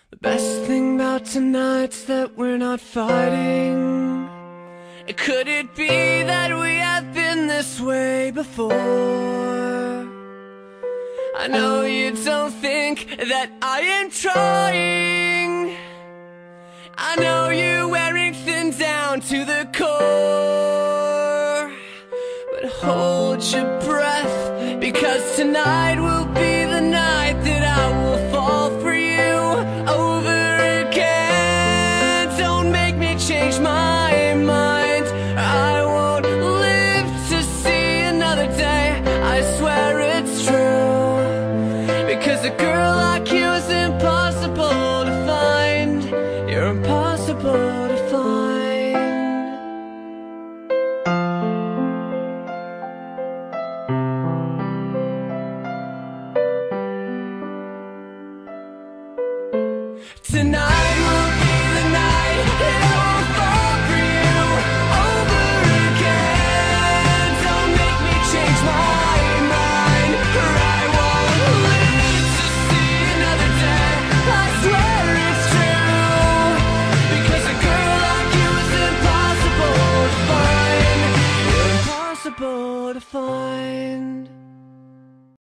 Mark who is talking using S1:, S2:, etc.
S1: The best thing about tonight's that we're not fighting. Could it be that we have been this way before? I know you don't think that I am trying. I know you're wearing thin down to the core. But hold your breath, because tonight will be the night that I will fall for you over again. Don't make me change my mind. I won't live to see another day. I swear it's true, because a girl like you is impossible to find. You're impossible to find. Tonight will be the night that I will fall for you over again. Don't make me change my mind, or I won't live to see another day. I swear it's true, because a girl like you is impossible to find. You're impossible to find.